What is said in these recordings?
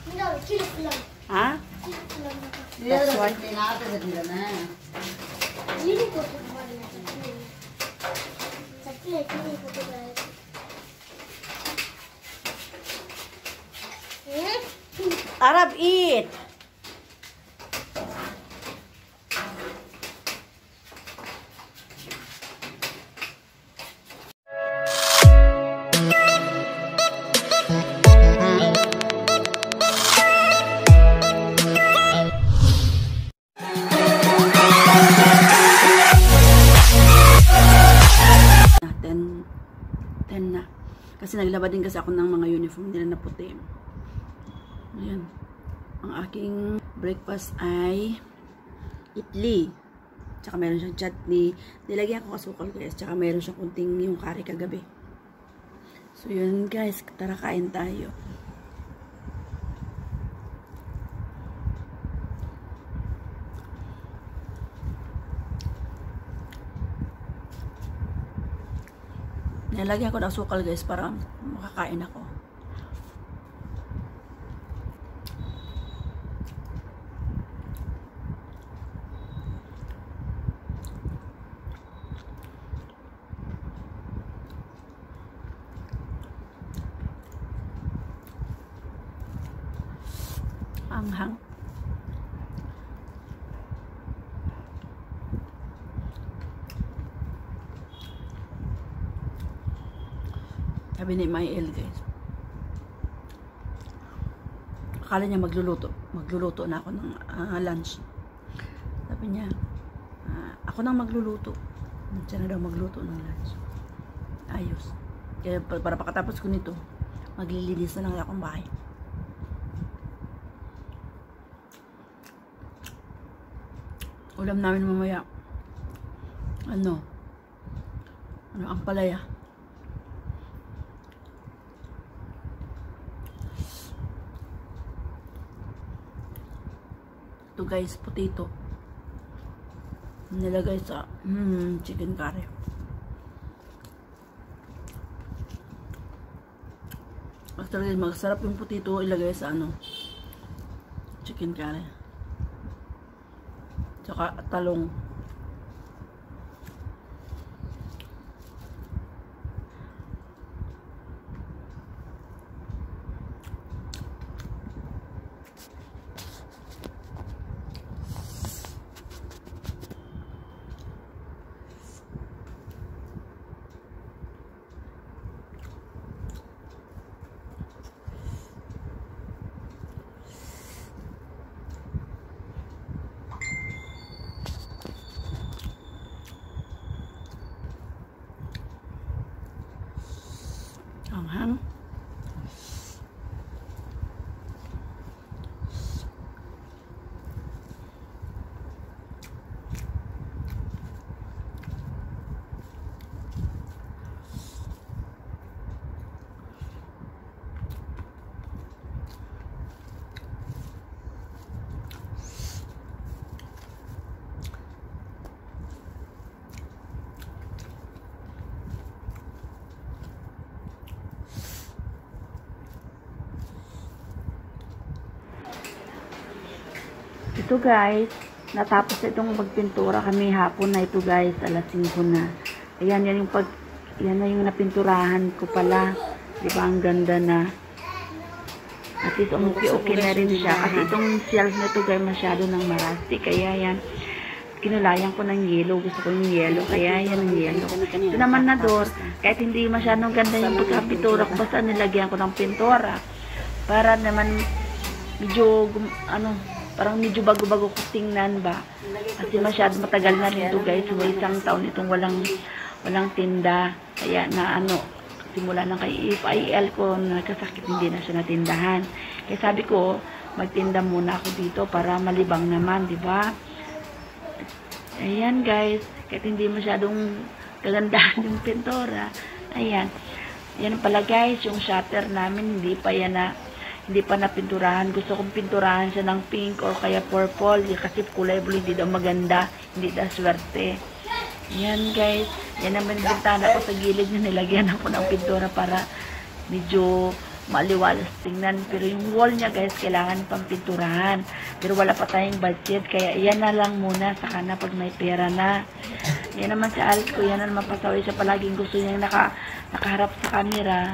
Ha? That's why. Arab, eat. Kasi naglaba din kasi ako ng mga uniform nila na puti. Ayan. Ang aking breakfast ay itli. Tsaka meron siyang chutney. Nilagyan ko kasukal guys. Tsaka meron siyang kunting yung curry kagabi. So yun guys. Tara kain tayo. Nilagyan ko ng asukal guys para makakain ako. Anghang. Sabi ni Mael guys. Akala niya magluluto. Magluluto na ako ng lunch. Sabi niya, ako nang magluluto. Siya na daw magluto ng lunch. Ayos. Kaya para pakatapos ko nito, maglilinis na lang akong bahay. Ulam namin mamaya. Ano ang palaya. Ito guys, potato. Nilagay sa chicken curry. Actually, masarap yung potato ilagay sa chicken curry. Tsaka talong. Anghang. Ito guys, natapos itong magpintura kami hapon na ito guys, alas 5 na. Ayan, yan na yung napinturahan ko pala. Di ba ang ganda na? At itong okay na rin siya. Kasi itong shelf na ito guys, masyado ng marasti. Kaya yan, kinulayan ko ng yellow. Gusto ko yung yellow. Kaya yan ang yellow. Ito naman na door. Kahit hindi masyadong ganda yung pagkapintura ko, basta nilagyan ko ng pintura. Para naman medyo, parang medyo bago-bago ko tingnan ba. Kasi masyado matagal na rin ito guys. So, isang taon itong walang tinda. Kaya na simula ng kay FIL ko, nagkasakit, hindi na siya natindahan. Kaya sabi ko, magtinda muna ako dito para malibang naman, di ba? Ayan guys, kahit hindi masyadong kagandahan yung pintura. Ayan. Yan pala guys, yung shutter namin, hindi pa napinturahan. Gusto kong pinturahan siya ng pink or kaya purple. Kasi kulay blue, hindi daw maganda. Hindi daw swerte. Yan guys. Yan naman yung bintana ko sa gilid niya. Nilagyan ako ng pintura para medyo maliwalas tingnan. Pero yung wall niya guys, kailangan pang pinturahan. Pero wala pa tayong budget, kaya iyan na lang muna, saka na pag may pera na. Yan naman si Alice ko, yan na naman pasaway siya, palaging gusto niya nakaharap sa camera.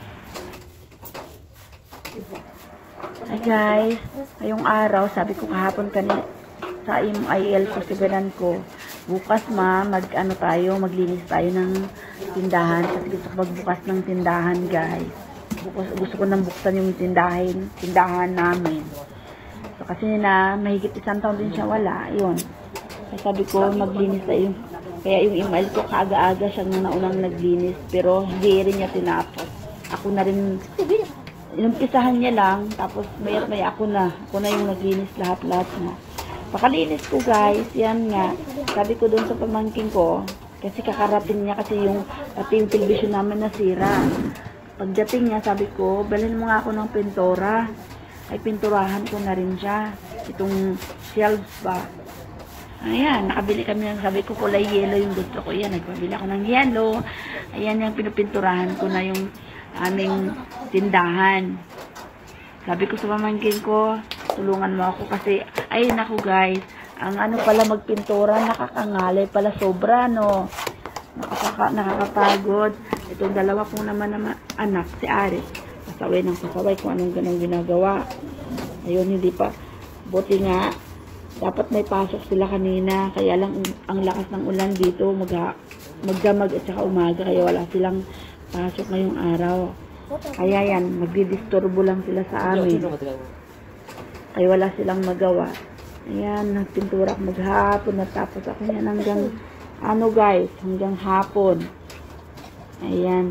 Hi guys, ngayong araw, sabi ko kahapon sa IL ko, sigaran ko, bukas maglinis tayo ng tindahan, kasi gusto ko magbukas ng tindahan guys. Gusto ko nang buksan yung tindahan namin. So kasi mahigit 1 taon din siya wala, yun. Kaya sabi ko maglinis tayo. Kaya yung email ko kaaga-aga siyang naunang naglinis, pero hindi rin niya tinapos. Ako na rin, inumpisahan niya lang, tapos may ako na yung naglinis lahat-lahat na. Pakalinis ko guys, yan nga. Sabi ko doon sa pamangkin ko, kasi kakarating niya kasi yung television namin nasira. Pagdating niya, sabi ko, balhin mo nga ako ng pintura. Ay, pinturahan ko na rin siya. Itong shelves ba. Ayan, nakabili kami ng, sabi ko, kulay yellow yung gusto ko. Ayan, nagpabili ako ng yellow. Ayan, yung pinupinturahan ko na yung aming tindahan. Sabi ko sa pamangkin ko, tulungan mo ako kasi, ayun ako guys, ang pala magpintura, nakakangalay pala sobra, no? Nakakapagod. Itong dalawa pong naman anak, si Aris, pasaway ng pasaway kung anong ganang ginagawa. Ayun, hindi pa. Buti nga, dapat may pasok sila kanina, kaya lang ang lakas ng ulan dito, magdamag at saka umaga, kaya wala silang pasok ngayong araw. Kaya yan, magdidisturbo lang sila sa amin. Kaya wala silang magawa. Ayan, nagpintura ako maghapon, natapos ako yan hanggang, guys, hanggang hapon. Ayan.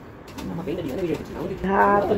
Hapon.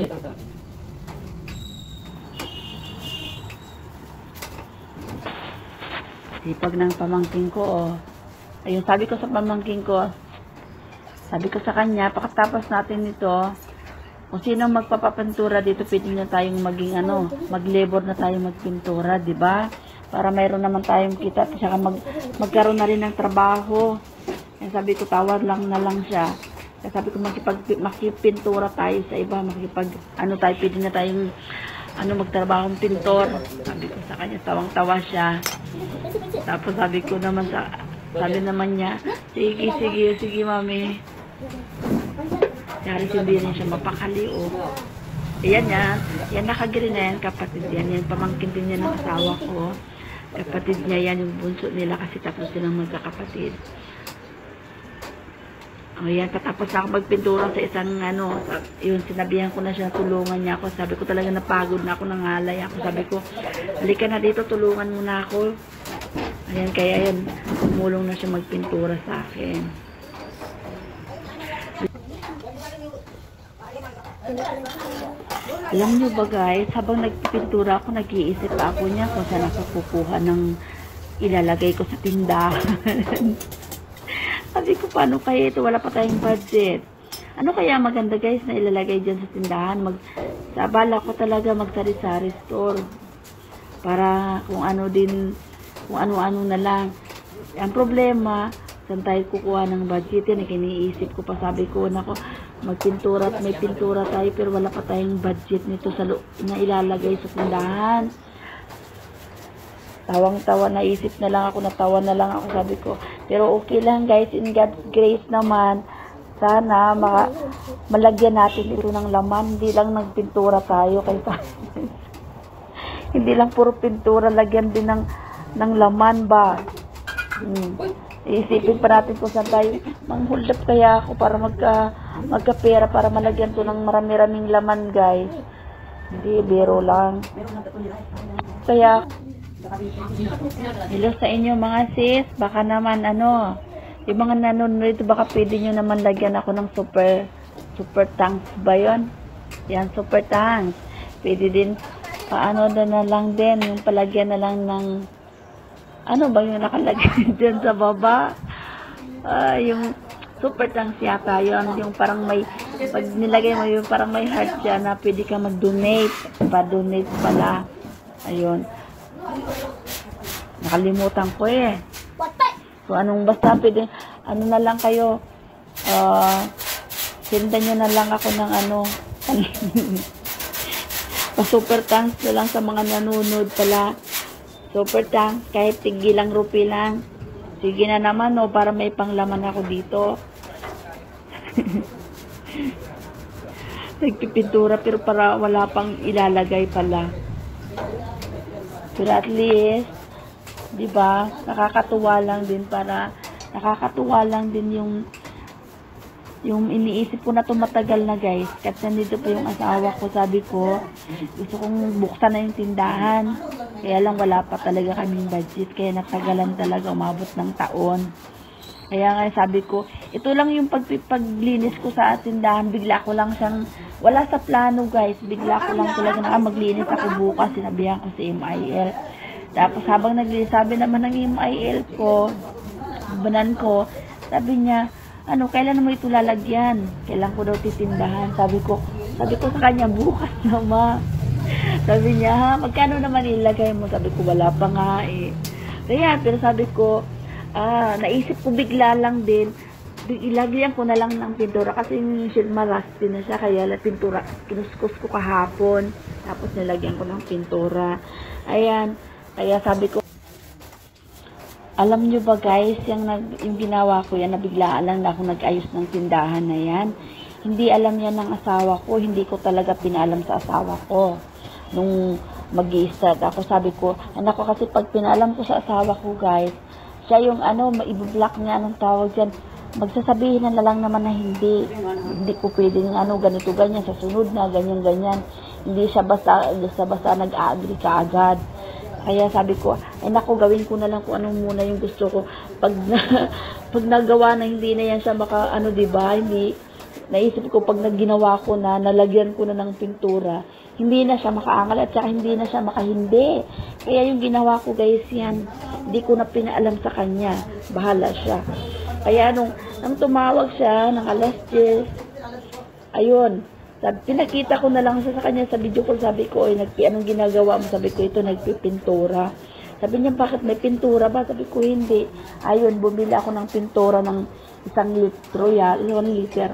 Sipag ng pamangkin ko, oh. Ayun, sabi ko sa pamangkin ko, sabi ko sa kanya, pakatapos natin ito, kung sino magpapapantura dito, pwede na tayong maging mag-labor na tayong magpintura, di ba? Para mayroon naman tayong kita, at saka magkaroon na rin ng trabaho. Kaya sabi ko, tawad lang na lang siya. Kaya sabi ko, makipintura tayo sa iba, tayo, pwede na tayong magtrabahong pintor. Sabi ko sa kanya, tawang-tawa siya. Tapos sabi naman niya, sige, mami. Dari hindi rin siya mapakali, oh. Ayan yan nakagreen na yan, kapatid yan. Yan, pamangkin din yan ng asawa ko. Kapatid niya yan, yung bunso nila kasi tapos silang magkakapatid. Ayan, katapos ako magpintura sa isang yun, sinabihan ko na siya, tulungan niya ako. Sabi ko talaga napagod na ako, nangalay ako. Sabi ko, halika na dito, tulungan mo na ako. Ayan, kaya yan, tumulong na siya magpintura sa akin. Alam nyo ba guys, habang nagpipintura ako, nag-iisip ako niya kung saan ako kukuha ng ilalagay ko sa tindahan. Sabi ko, paano kaya ito? Wala pa tayong budget. Ano kaya maganda guys na ilalagay dyan sa tindahan? Sabala ko talaga magsari-sari store. Para kung ano-ano na lang. Ang problema, saan tayo kukuha ng budget yan? Iniisip ko pa, sabi ko, nako, magpintura at may pintura tayo, pero wala pa tayong budget nito na ilalagay sa tindahan. Tawang-tawa, naisip na lang ako, natawa na lang ako, sabi ko. Pero okay lang guys, in God's grace naman, sana malagyan natin ito ng laman, hindi lang nagpintura tayo kay hindi lang puro pintura, lagyan din ng laman ba. Iisipin pa natin kung saan tayo mang-hold up kaya ako para magkapera para malagyan to ng marami-raming laman guys. Hindi, biro lang. Kaya hello sa inyo mga sis, baka naman yung mga nanonood, baka pwede nyo naman lagyan ako ng super tanks ba yun? Yan, super tanks. Pwede din na lang din, yung palagyan na lang ng ba yung nakalagay dyan sa baba? Yung super tanks yata yun. Yung parang pag nilagay mo yung parang may heart siya na pwede ka mag-donate. Pa-donate pala. Ayun. Nakalimutan ko eh. So, basta pwede, na lang kayo, sindan nyo na lang ako ng Pa-super thanks na lang sa mga nanonood pala. Super thanks, kahit tigilang rupi lang. Sige na naman, no, para may panglaman ako dito. Nagpipintura, pero para wala pang ilalagay pala. Pero at least, di ba, nakakatuwa lang din yung iniisip ko na tumatagal na guys. Kasi nandito pa yung asawa ko, sabi ko, gusto kong buksan na yung tindahan. Kaya lang wala pa talaga kaming budget. Kaya natagalan talaga, umabot ng taon. Kaya nga sabi ko, ito lang yung paglinis ko sa tindahan. Bigla ko lang siyang, wala sa plano guys. Bigla ko lang talaga na maglinis ako bukas. Sinabihan ko si MIL. Tapos habang naglinis, sabi naman ng MIL ko, banan ko, sabi niya, kailan mo ito lalagyan? Kailan ko daw titindahan? Sabi ko sa kanya, bukas na ma. Sabi niya, ha, magkano naman ilagay mo? Sabi ko, wala pa nga eh. Kaya, pero sabi ko, naisip ko bigla lang din, ilagyan ko na lang ng pintura kasi marasti na siya, kaya pintura, kinuskus ko kahapon, tapos nilagyan ko ng pintura. Ayan, kaya sabi ko, alam nyo ba guys, yung ginawa ko yan, nabiglaan lang na ako nag-ayos ng tindahan na yan. Hindi alam yan ng asawa ko, hindi ko talaga pinaalam sa asawa ko. Nung mag-i-start ako, sabi ko, anak ko kasi pag pinaalam ko sa asawa ko guys, siya yung maibublock niya, anong tawag dyan, magsasabihin na lang naman na hindi ko pwedeng ganito, ganyan, sa sunod na, ganyan, ganyan. Hindi siya basta nag-agree ka agad. Kaya sabi ko, ay naku, gawin ko na lang kung ano muna yung gusto ko. Pag nagawa na hindi na yan siya diba, hindi, naisip ko pag nagginawa ko na, nalagyan ko na ng pintura, hindi na siya makaangal at saka hindi na siya makahindi. Kaya yung ginawa ko guys yan, hindi ko na pinaalam sa kanya. Bahala siya. Kaya nung tumawag siya, ng alas 10, ayun, pinakita ko na lang siya sa kanya sa video call, sabi ko, anong ginagawa mo? Sabi ko, ito, nagpipintura. Sabi niya, bakit may pintura ba? Sabi ko, hindi. Ayun, bumili ako ng pintura ng 1 litro, 1 liter.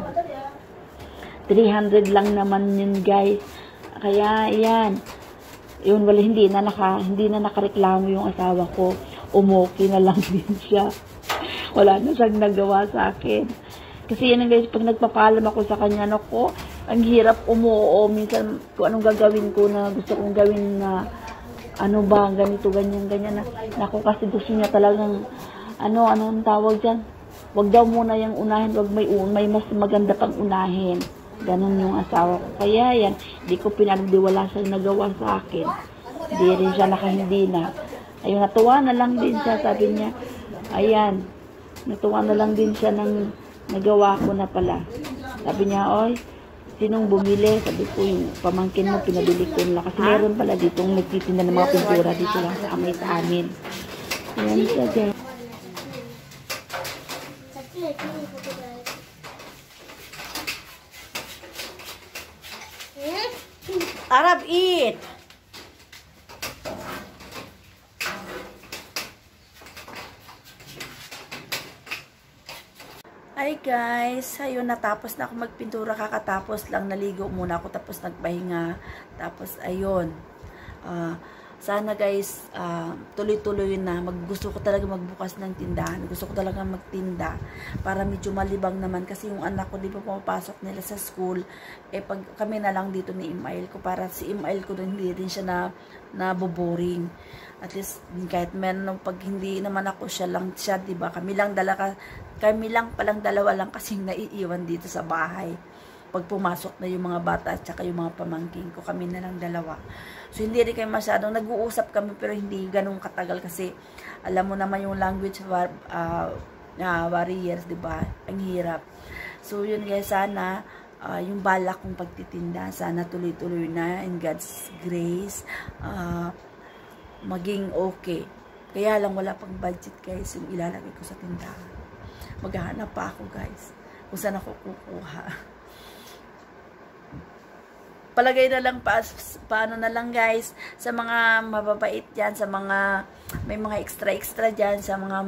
300 lang naman yun, guys. Kaya, yan. Yun, wala, hindi na nakareklamo yung asawa ko. Umuki na lang din siya. Wala na siyang nagawa sa akin. Kasi yan, guys, pag nagpapaalam ako sa kanya, ang hirap umuo. Minsan, kung anong gagawin ko na gusto kong gawin na, ganito, ganyan, ganyan. Naku, kasi gusto niya talagang, anong tawag dyan? Wag daw muna yung unahin, wag may mas maganda pang unahin. Ganon yung asawa ko. Kaya yan, di ko pinagdiwala siya nagawa sa akin. Di rin siya nakahindi na. Ayun, natuwa na lang din siya, sabi niya. Ayan, natuwa na lang din siya ng nagawa ko na pala. Sabi niya, oy, sinong bumili? Sabi ko, yung pamangkin mo, pinabili ko nila. Kasi meron pala ditong nagtitinda ng mga pintura dito lang sa amin. Ayan siya, guys. Arab, eat! Hi guys, ayun, natapos na ako magpintura, kakatapos lang, naligo muna ako, tapos nagpahinga, tapos ayun, sana guys, tuloy-tuloy na, gusto ko talaga magbukas ng tindahan, gusto ko talaga magtinda, para medyo malibang naman, kasi yung anak ko, di pa pumapasok nila sa school, pag kami na lang dito ni Imail ko, para si Imail ko hindi rin siya naboboring. At least, kahit meron, pag hindi naman ako siya, di ba? Kami lang palang dalawa lang kasing naiiwan dito sa bahay. Pag pumasok na yung mga bata at saka yung mga pamangking ko, kami na lang dalawa. So, hindi rin kayo masyadong nag-uusap kami, pero hindi ganun katagal kasi alam mo naman yung language barriers, di ba? Ang hirap. So, yun guys, sana yung balak kong pagtitinda, sana tuloy-tuloy na in God's grace. Maging okay. Kaya lang wala pang budget guys yung ilalagay ko sa tindahan. Maghahanap pa ako guys kung saan ako kukuha. Palagay na lang paano na lang guys sa mga mababait dyan, sa mga may mga extra dyan, sa mga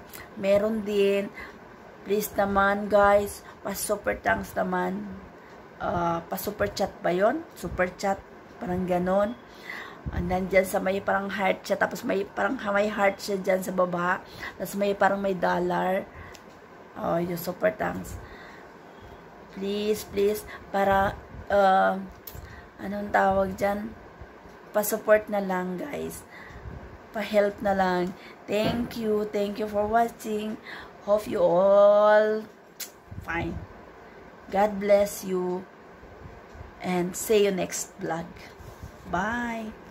meron din, please naman guys, super thanks naman pa-super chat ba yun? Super chat, parang ganon. Nandyan sa may parang heart siya, tapos may parang may heart siya dyan sa baba, tapos may parang may dollar. Yung super thanks. Please, para, anong tawag dyan? Pa-support na lang, guys. Pa-help na lang. Thank you for watching. Hope you all fine. God bless you. And see you next vlog. Bye.